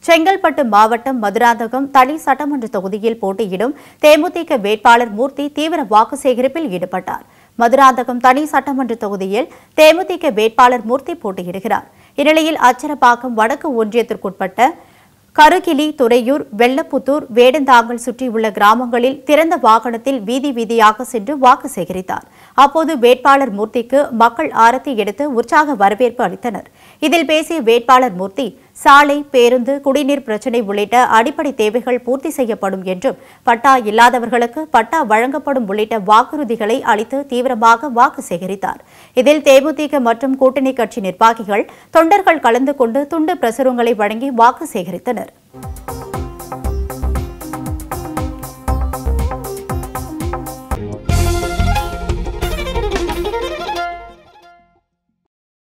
செங்கல்பட்டு மாவட்டம் மதுராந்தகம் தனி சட்டமன்ற தொகுதியில் போட்டியிடும் தேமுதிக வேட்பாளர் மூர்த்தி தீவிர வாக்கு சேகரிப்பில் ஈடுபட்டார். மதுராந்தகம் தனி சட்டமன்ற தொகுதியில் தேமுதிக வேட்பாளர் மூர்த்தி போட்டியிடுகிறார். இந்நிலையில் அச்சரப்பாக்கம் வடக்கு ஒன்றியத்திற்குட்பட்ட கருகிலி, துறையூர், வெள்ளப்புத்தூர், வேடந்தாங்கல் சுற்றியுள்ள கிராமங்களில் திறந்த வாகனத்தில் வீதி வீதியாக சென்று வாக்கு சேகரித்தார். அப்போது வேட்பாளர் மூர்த்திக்கு மக்கள் ஆரத்தி எடுத்து உற்சாக வரவேற்பு அளித்தனர். இதில் பேசிய வேட்பாளர் மூர்த்தி, சாலை, பேருந்து, குடிநீர் பிரச்சினை உள்ளிட்ட அடிப்படை தேவைகள் பூர்த்தி செய்யப்படும் என்றும், பட்டா இல்லாதவர்களுக்கு பட்டா வழங்கப்படும் உள்ளிட்ட வாக்குறுதிகளை அளித்து தீவிரமாக வாக்கு சேகரித்தார். இதில் தேமுதிக மற்றும் கூட்டணி கட்சி நிர்வாகிகள், தொண்டர்கள் கலந்து கொண்டு துண்டு பிரசுரங்களை வழங்கி வாக்கு சேகரித்தனர்.